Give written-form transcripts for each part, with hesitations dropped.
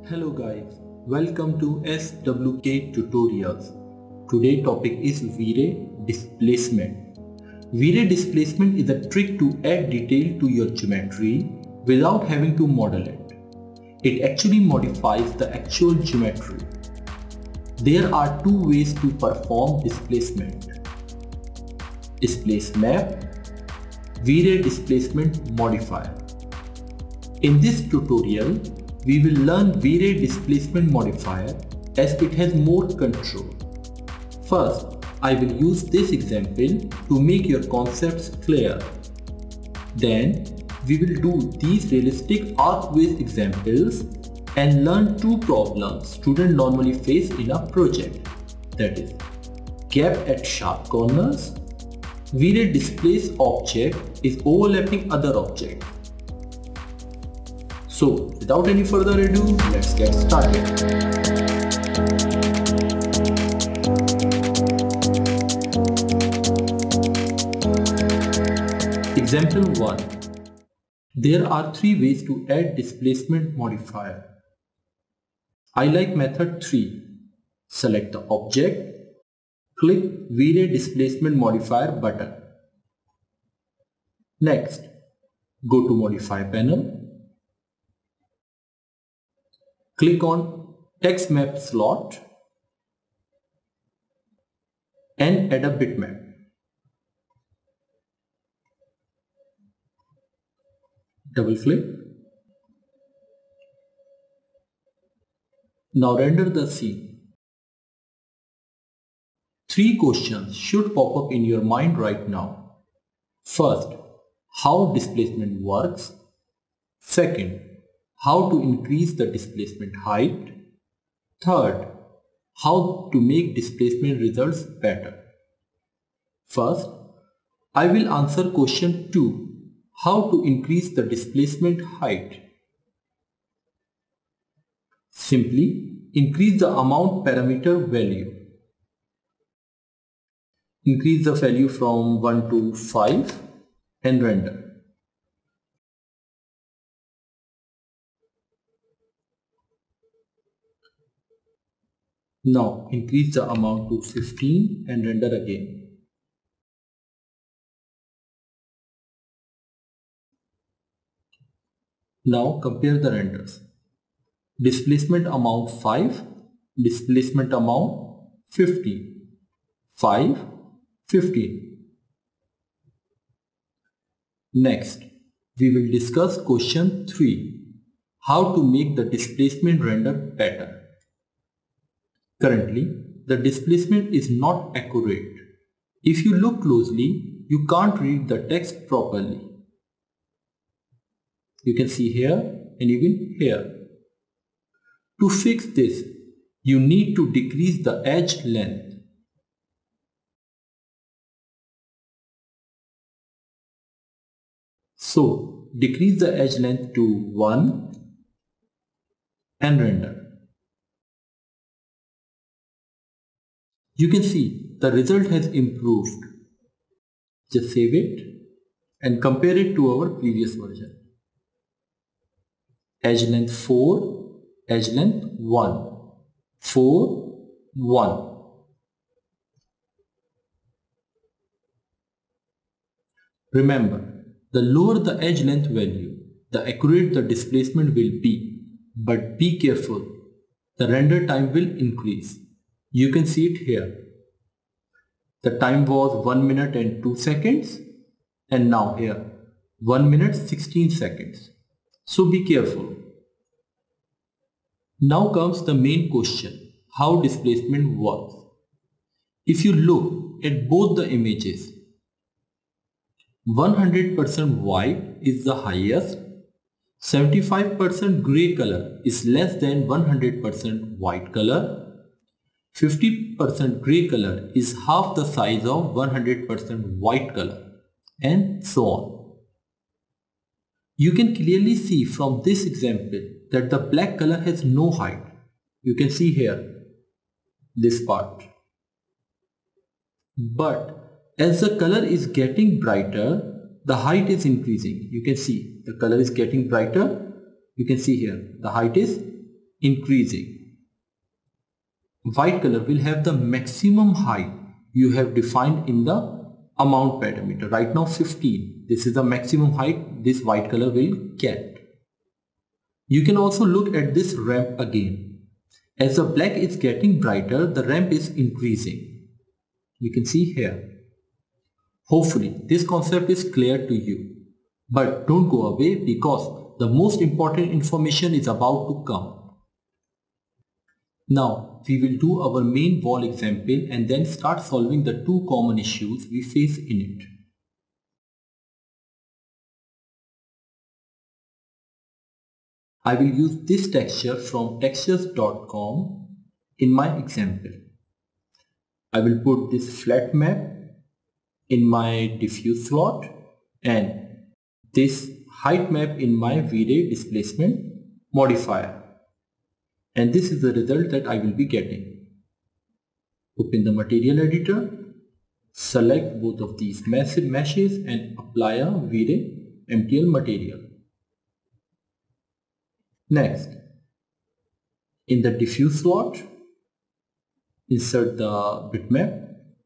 Hello guys, welcome to SWK Tutorials. Today topic is Vray Displacement. Vray Displacement is a trick to add detail to your geometry without having to model it. It actually modifies the actual geometry. There are two ways to perform displacement. Displace map, Vray Displacement modifier. In this tutorial, we will learn Vray Displacement modifier as it has more control. First, I will use this example to make your concepts clear. Then, we will do these realistic arc-based examples and learn two problems students normally face in a project. That is, gap at sharp corners. Vray displace object is overlapping other object. So, without any further ado, let's get started. Example 1. There are three ways to add displacement modifier. I like method 3. Select the object, click Vray Displacement Modifier button. Next, go to Modify panel. Click on Text Map slot and add a bitmap. Double click. Now render the scene. Three questions should pop up in your mind right now. First, how displacement works. Second, how to increase the displacement height. Third, how to make displacement results better. First, I will answer question 2, how to increase the displacement height. Simply increase the amount parameter value. Increase the value from 1 to 5 and render. Now increase the amount to 15 and render again. Now compare the renders. Displacement amount 5, displacement amount 15. 5, 15. Next, we will discuss question 3. How to make the displacement render better. Currently, the displacement is not accurate. If you look closely, you can't read the text properly. You can see here and even here. To fix this, you need to decrease the edge length. So, decrease the edge length to 1 and render. You can see the result has improved. Just save it and compare it to our previous version. Edge length 4, edge length 1, 4, 1. Remember, the lower the edge length value, the accurate the displacement will be. But be careful, the render time will increase. You can see it here. The time was 1 minute and 2 seconds and now here 1 minute 16 seconds. So be careful. Now comes the main question, how displacement works. If you look at both the images, 100% white is the highest, 75% grey color is less than 100% white color, 50% grey color is half the size of 100% white color, and so on. You can clearly see from this example that the black color has no height. You can see here, this part. But as the color is getting brighter, the height is increasing. You can see the color is getting brighter. You can see here the height is increasing. White color will have the maximum height you have defined in the amount parameter. Right now 15. This is the maximum height this white color will get. You can also look at this ramp again. As the black is getting brighter, the ramp is increasing. You can see here. Hopefully this concept is clear to you. But don't go away because the most important information is about to come. Now we will do our main wall example and then start solving the two common issues we face in it. I will use this texture from textures.com in my example. I will put this flat map in my diffuse slot and this height map in my Vray Displacement modifier. And this is the result that I will be getting. Open the material editor, select both of these massive meshes and apply a Vray MTL material. Next, in the diffuse slot, insert the bitmap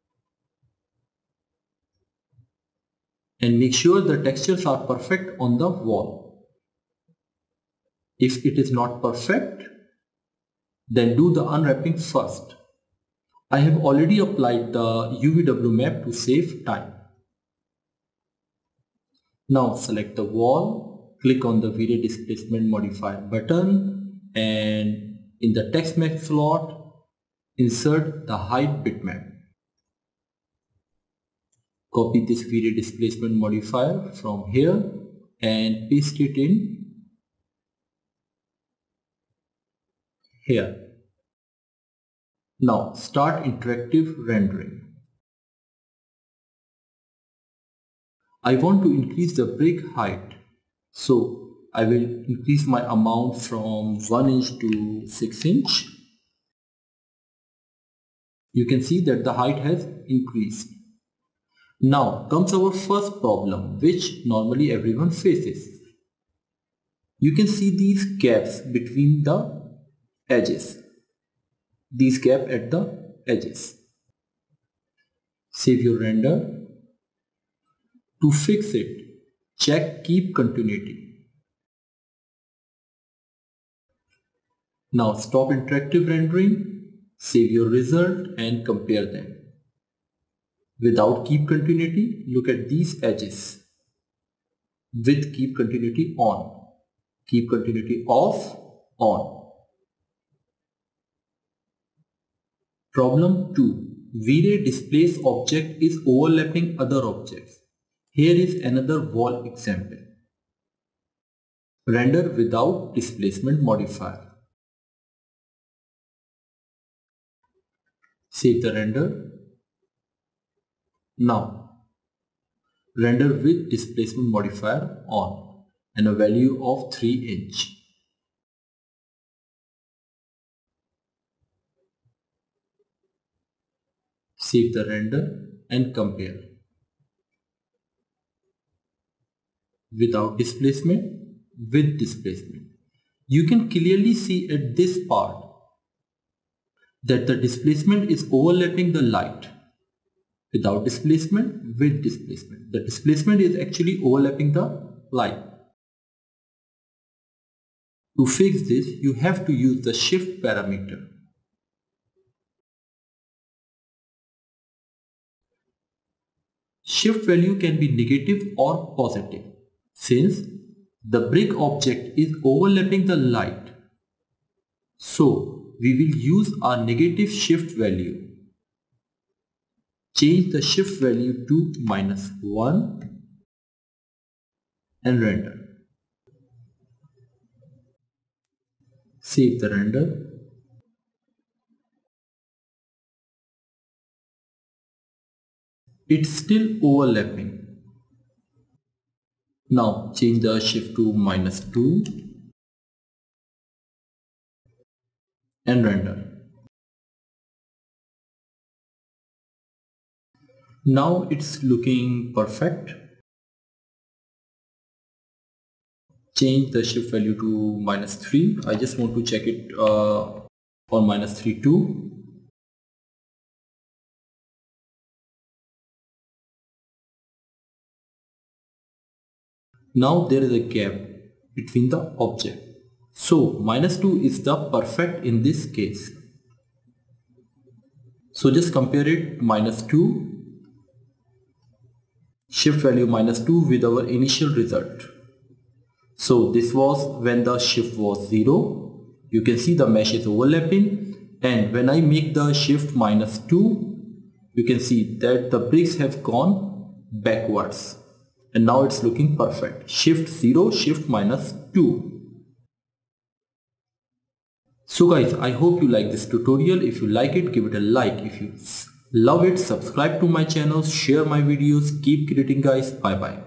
and make sure the textures are perfect on the wall. If it is not perfect, then do the unwrapping first. I have already applied the UVW map to save time. Now select the wall, click on the Vray Displacement modifier button and in the text map slot, insert the height bitmap. Copy this Vray Displacement modifier from here and paste it in here. Now start interactive rendering. I want to increase the brick height, so I will increase my amount from 1 inch to 6 inch. You can see that the height has increased. Now comes our first problem, which normally everyone faces. You can see these gaps between the edges. These gaps at the edges. Save your render. To fix it, check keep continuity. Now stop interactive rendering, save your result and compare them. Without keep continuity, look at these edges. With keep continuity on. Keep continuity off, on. Problem 2. Vray displace object is overlapping other objects. Here is another wall example. Render without displacement modifier. Save the render. Now, render with displacement modifier on and a value of 3 inch. Save the render and compare. Without displacement, with displacement. You can clearly see at this part that the displacement is overlapping the light. Without displacement, with displacement. The displacement is actually overlapping the light. To fix this, you have to use the shift parameter. Shift value can be negative or positive. Since the brick object is overlapping the light, so we will use our negative shift value. Change the shift value to -1 and render. Save the render. It's still overlapping. Now change the shift to -2 and render. Now it's looking perfect. change the shift value to -3. I just want to check it on -3 too. Now there is a gap between the object. So -2 is the perfect in this case. So just compare it -2, shift value -2 with our initial result. So this was when the shift was 0. You can see the mesh is overlapping, and when I make the shift -2, you can see that the bricks have gone backwards, and now it's looking perfect. Shift 0, shift -2. So guys, I hope you like this tutorial. If you like it, give it a like. If you love it, subscribe to my channel, share my videos. Keep creating guys. Bye bye.